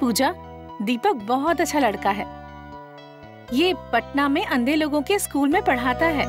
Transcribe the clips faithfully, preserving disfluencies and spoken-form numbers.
पूजा, दीपक बहुत अच्छा लड़का है। ये पटना में अंधे लोगों के स्कूल में पढ़ाता है।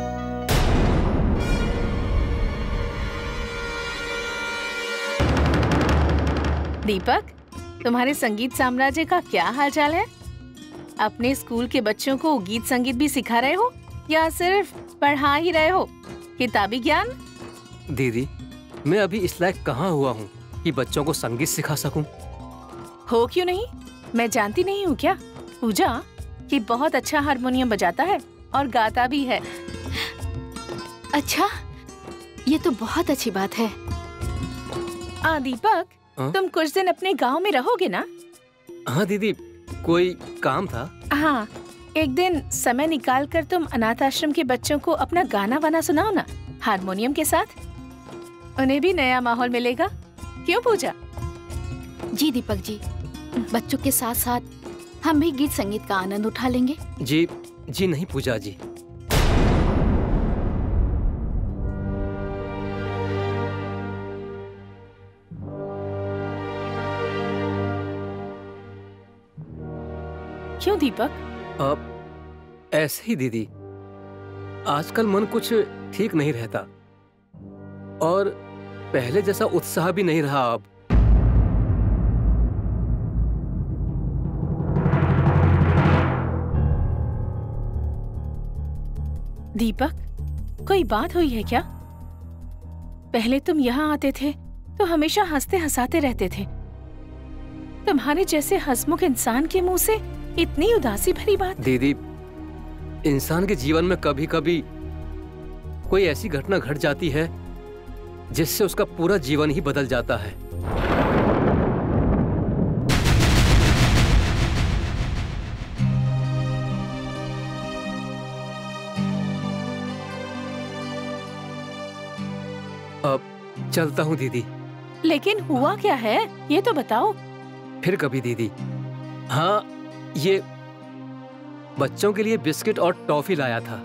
दीपक, तुम्हारे संगीत साम्राज्य का क्या हालचाल है? अपने स्कूल के बच्चों को गीत संगीत भी सिखा रहे हो या सिर्फ पढ़ा ही रहे हो? किताबी ज्ञान? दीदी, मैं अभी इस लायक कहाँ हुआ हूँ कि बच्चों को संगीत सिखा सकूं? हो क्यों नहीं? मैं जानती नहीं हूँ क्या पूजा कि बहुत अच्छा हारमोनियम बजाता है और गाता भी है। अच्छा, ये तो बहुत अच्छी बात है। आ दीपक, हाँ? तुम कुछ दिन अपने गांव में रहोगे ना? हाँ दीदी, कोई काम था? हाँ, एक दिन समय निकाल कर तुम अनाथ आश्रम के बच्चों को अपना गाना वाना सुनाओ ना, हारमोनियम के साथ। उन्हें भी नया माहौल मिलेगा। क्यों पूजा? जी दीपक जी, बच्चों के साथ साथ हम भी गीत संगीत का आनंद उठा लेंगे। जी जी नहीं पूजा जी। क्यों दीपक? अब ऐसे ही दीदी, आजकल मन कुछ ठीक नहीं रहता और पहले जैसा उत्साह भी नहीं रहा अब। दीपक, कोई बात हुई है क्या? पहले तुम यहाँ आते थे तो हमेशा हंसते हंसाते रहते थे। तुम्हारे जैसे हंसमुख इंसान के मुंह से इतनी उदासी भरी बात। दीदी, इंसान के जीवन में कभी कभी कोई ऐसी घटना घट जाती है जिससे उसका पूरा जीवन ही बदल जाता है। अब चलता हूँ दीदी। लेकिन हुआ क्या है, ये तो बताओ। फिर कभी दीदी। हाँ, ये बच्चों के लिए बिस्किट और टॉफी लाया था।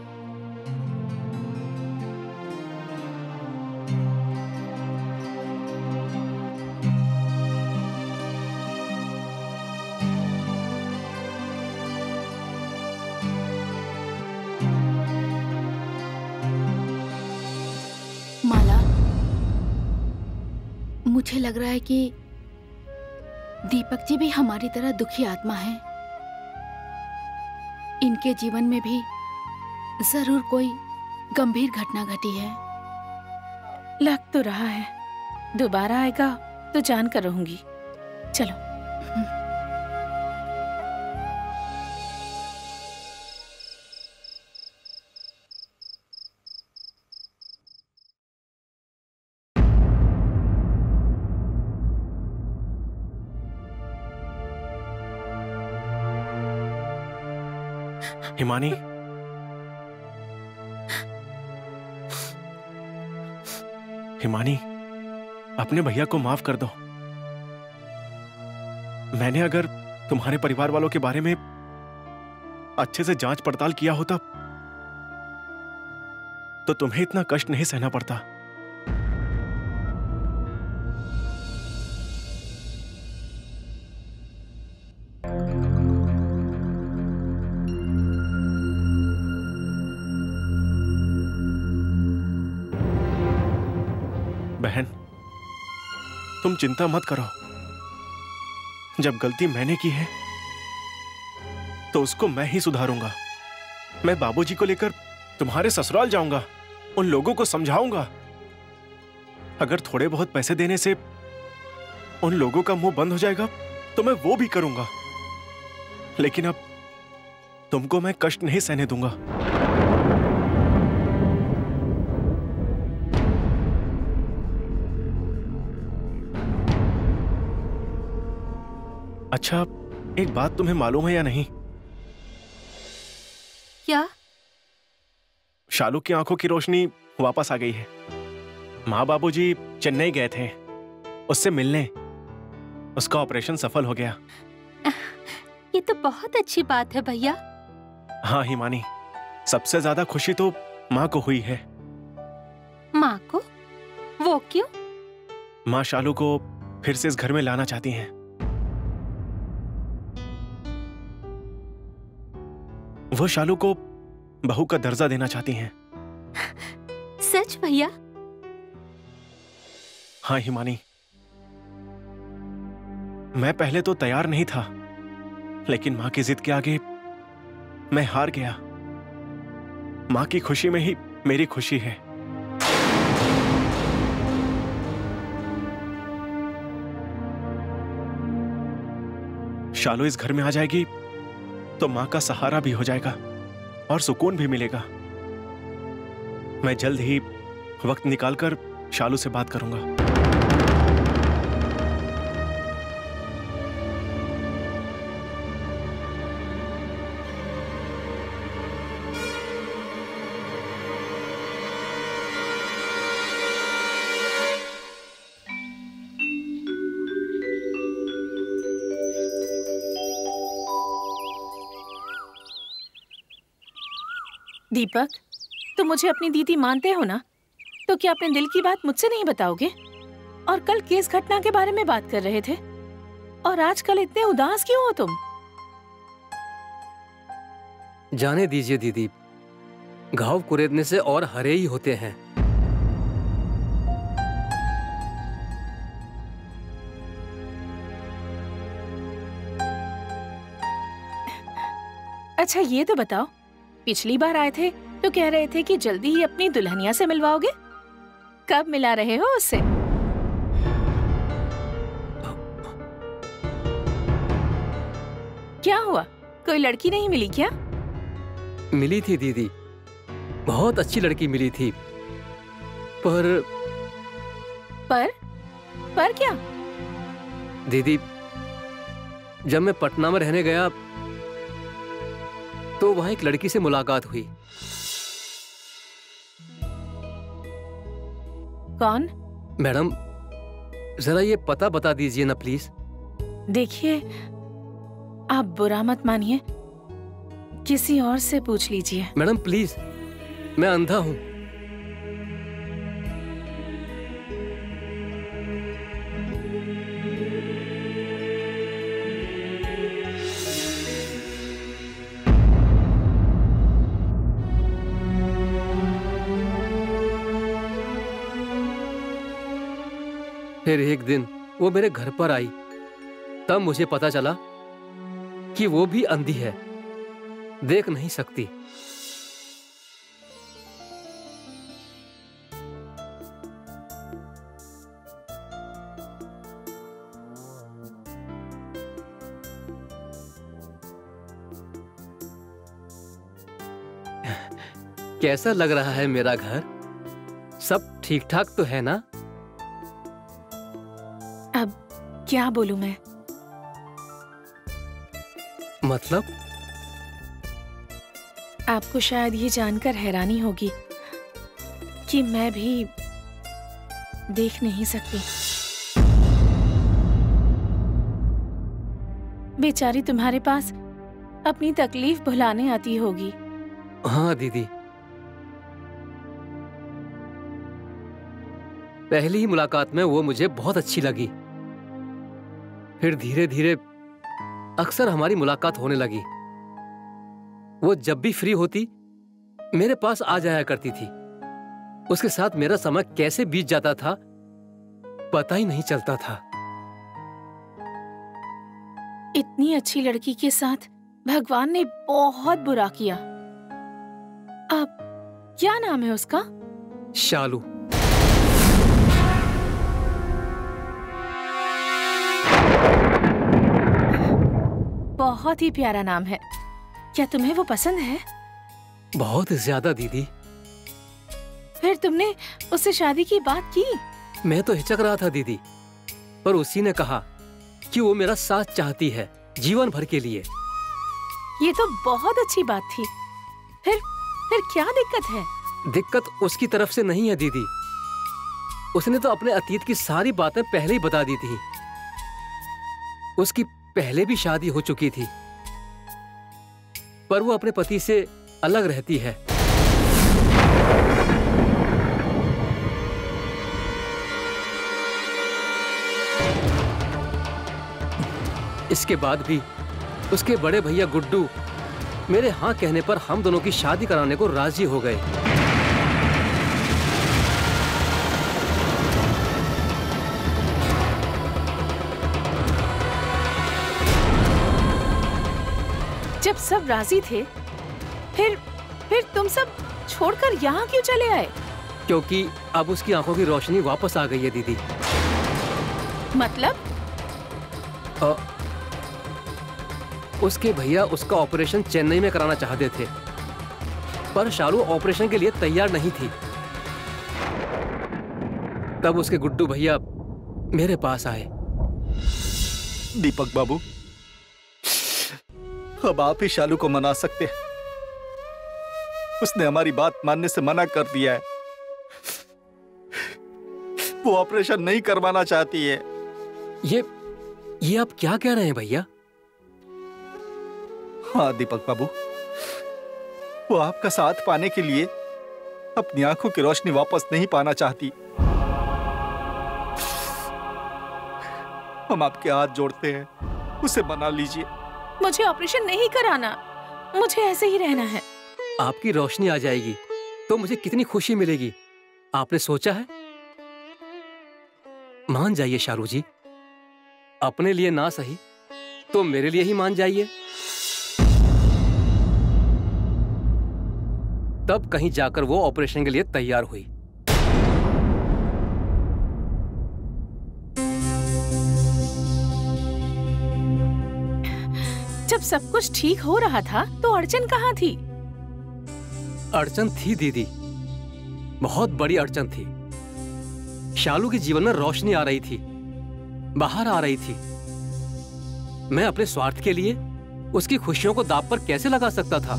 माला, मुझे लग रहा है कि दीपक जी भी हमारी तरह दुखी आत्मा है। इनके जीवन में भी जरूर कोई गंभीर घटना घटी है। लग तो रहा है, दोबारा आएगा तो जान कर रहूंगी। चलो। हिमानी, हिमानी, अपने भैया को माफ कर दो। मैंने अगर तुम्हारे परिवार वालों के बारे में अच्छे से जांच पड़ताल किया होता तो तुम्हें इतना कष्ट नहीं सहना पड़ता। बहन, तुम चिंता मत करो। जब गलती मैंने की है तो उसको मैं ही सुधारूंगा। मैं बाबूजी को लेकर तुम्हारे ससुराल जाऊंगा, उन लोगों को समझाऊंगा। अगर थोड़े बहुत पैसे देने से उन लोगों का मुंह बंद हो जाएगा तो मैं वो भी करूंगा, लेकिन अब तुमको मैं कष्ट नहीं सहने दूंगा। अच्छा, एक बात तुम्हें मालूम है या नहीं? क्या? शालू की आंखों की रोशनी वापस आ गई है। माँ बाबूजी चेन्नई गए थे उससे मिलने। उसका ऑपरेशन सफल हो गया। ये तो बहुत अच्छी बात है भैया। हाँ हिमानी, सबसे ज्यादा खुशी तो माँ को हुई है। माँ को? वो क्यों? माँ शालू को फिर से इस घर में लाना चाहती हैं। वो शालू को बहू का दर्जा देना चाहती हैं। सच भैया? हाँ हिमानी, मैं पहले तो तैयार नहीं था, लेकिन मां की जिद के आगे मैं हार गया। मां की खुशी में ही मेरी खुशी है। शालू इस घर में आ जाएगी तो मां का सहारा भी हो जाएगा और सुकून भी मिलेगा। मैं जल्द ही वक्त निकालकर शालू से बात करूंगा। दीपक, तुम मुझे अपनी दीदी मानते हो ना? तो क्या अपने दिल की बात मुझसे नहीं बताओगे? और कल केस घटना के बारे में बात कर रहे थे, और आजकल इतने उदास क्यों हो तुम? जाने दीजिए दीदी, घाव कुरेदने से और हरे ही होते हैं। अच्छा ये तो बताओ, पिछली बार आए थे तो कह रहे थे कि जल्दी ही अपनी दुल्हनिया से मिलवाओगे। कब मिला रहे हो उससे? क्या हुआ, कोई लड़की नहीं मिली क्या? मिली थी दीदी, बहुत अच्छी लड़की मिली थी, पर पर पर क्या? दीदी, जब मैं पटना में रहने गया तो वहां एक लड़की से मुलाकात हुई। कौन? मैडम, जरा ये पता बता दीजिए ना प्लीज। देखिए, आप बुरा मत मानिए, किसी और से पूछ लीजिए। मैडम प्लीज, मैं अंधा हूं। फिर एक दिन वो मेरे घर पर आई, तब मुझे पता चला कि वो भी अंधी है, देख नहीं सकती। कैसा लग रहा है मेरा घर? सब ठीक ठाक तो है ना? अब क्या बोलूं मैं? मतलब? आपको शायद ये जानकर हैरानी होगी कि मैं भी देख नहीं सकती। बेचारी तुम्हारे पास अपनी तकलीफ भुलाने आती होगी। हाँ दीदी, पहली ही मुलाकात में वो मुझे बहुत अच्छी लगी। फिर धीरे धीरे अक्सर हमारी मुलाकात होने लगी। वो जब भी फ्री होती मेरे पास आ जाया करती थी। उसके साथ मेरा समय कैसे बीत जाता था पता ही नहीं चलता था। इतनी अच्छी लड़की के साथ भगवान ने बहुत बुरा किया। अब क्या नाम है उसका? शालू। बहुत ही प्यारा नाम है। क्या तुम्हें वो पसंद है? बहुत ज्यादा दीदी। फिर तुमने उससे शादी की बात की? मैं तो हिचक रहा था दीदी, पर उसी ने कहा कि वो मेरा साथ चाहती है जीवन भर के लिए। ये तो बहुत अच्छी बात थी। फिर फिर क्या दिक्कत है? दिक्कत उसकी तरफ से नहीं है दीदी। उसने तो अपने अतीत की सारी बातें पहले ही बता दी थी। उसकी पहले भी शादी हो चुकी थी, पर वो अपने पति से अलग रहती है। इसके बाद भी उसके बड़े भैया गुड्डू मेरे हाँ कहने पर हम दोनों की शादी कराने को राजी हो गए। जब सब राजी थे, फिर फिर तुम सब छोड़कर यहाँ क्यों चले आए? क्योंकि अब उसकी आंखों की रोशनी वापस आ गई है दीदी। मतलब? आ, उसके भैया उसका ऑपरेशन चेन्नई में कराना चाहते थे, पर शालू ऑपरेशन के लिए तैयार नहीं थी। तब उसके गुड्डू भैया मेरे पास आए। दीपक बाबू, अब आप ही शालू को मना सकते हैं। उसने हमारी बात मानने से मना कर दिया है। वो ऑपरेशन नहीं करवाना चाहती है। ये ये आप क्या कह रहे हैं भैया? हाँ दीपक बाबू, वो आपका साथ पाने के लिए अपनी आंखों की रोशनी वापस नहीं पाना चाहती। हम आपके हाथ जोड़ते हैं, उसे मना लीजिए। मुझे ऑपरेशन नहीं कराना, मुझे ऐसे ही रहना है। आपकी रोशनी आ जाएगी तो मुझे कितनी खुशी मिलेगी, आपने सोचा है? मान जाइए शालू जी, अपने लिए ना सही तो मेरे लिए ही मान जाइए। तब कहीं जाकर वो ऑपरेशन के लिए तैयार हुई। जब सब कुछ ठीक हो रहा था तो अड़चन कहाँ थी? अड़चन थी दीदी, बहुत बड़ी अड़चन थी। शालू के जीवन में रोशनी आ रही थी, बाहर आ रही थी। मैं अपने स्वार्थ के लिए उसकी खुशियों को दांव पर कैसे लगा सकता था?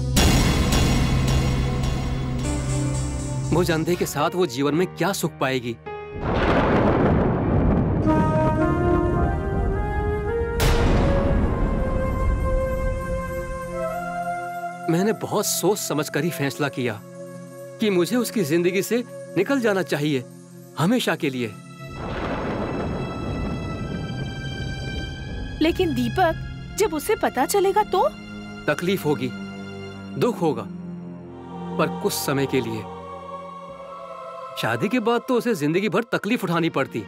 मुझ अंधे के साथ वो जीवन में क्या सुख पाएगी? मैंने बहुत सोच समझकर ही फैसला किया कि मुझे उसकी जिंदगी से निकल जाना चाहिए, हमेशा के लिए। लेकिन दीपक, जब उसे पता चलेगा तो? तकलीफ होगी, दुख होगा, पर कुछ समय के लिए। शादी के बाद तो उसे जिंदगी भर तकलीफ उठानी पड़ती।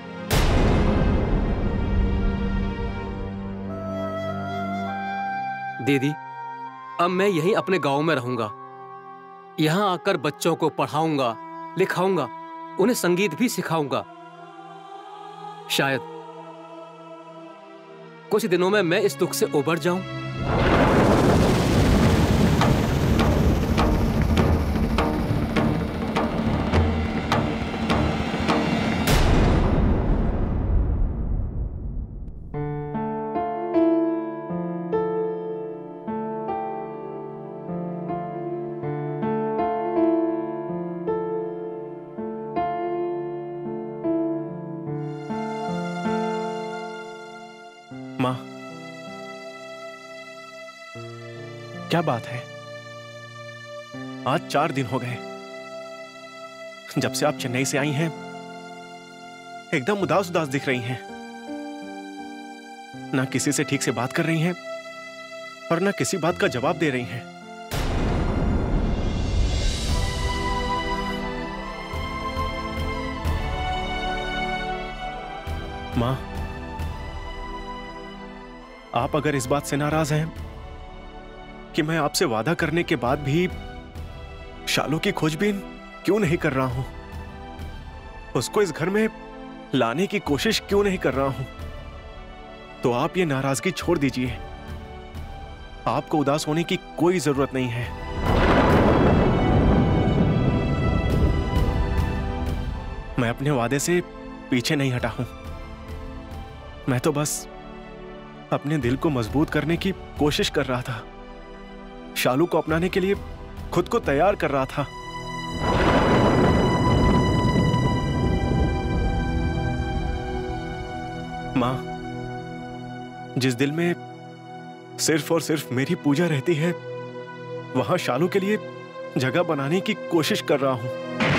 दीदी, अब मैं यहीं अपने गांव में रहूंगा। यहां आकर बच्चों को पढ़ाऊंगा, लिखाऊंगा, उन्हें संगीत भी सिखाऊंगा। शायद कुछ दिनों में मैं इस दुख से उबर जाऊं। माँ, क्या बात है? आज चार दिन हो गए जब से आप चेन्नई से आई हैं। एकदम उदास उदास दिख रही हैं। ना किसी से ठीक से बात कर रही हैं और ना किसी बात का जवाब दे रही हैं। माँ, आप अगर इस बात से नाराज हैं कि मैं आपसे वादा करने के बाद भी शालू की खोजबीन क्यों नहीं कर रहा हूं, उसको इस घर में लाने की कोशिश क्यों नहीं कर रहा हूं, तो आप ये नाराजगी छोड़ दीजिए। आपको उदास होने की कोई जरूरत नहीं है। मैं अपने वादे से पीछे नहीं हटा हूं। मैं तो बस अपने दिल को मजबूत करने की कोशिश कर रहा था। शालू को अपनाने के लिए खुद को तैयार कर रहा था। मां, जिस दिल में सिर्फ और सिर्फ मेरी पूजा रहती है, वहां शालू के लिए जगह बनाने की कोशिश कर रहा हूं।